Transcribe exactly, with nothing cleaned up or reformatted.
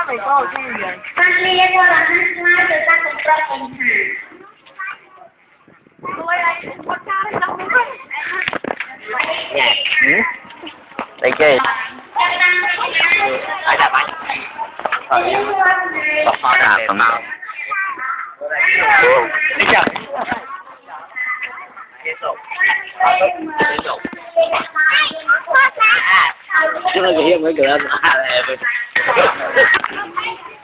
sao mày có cái gì vậy? Con đi lên qua là hắn nói từ ta cùng pro cùng hả? Tôi đây, con ca đây đâu đúng không? Nè, ừ. Đây kia. Ở đâu anh? Bọc hoa đạp còn nào? Đi chờ. Chứ là cái hiểm mới cửa em.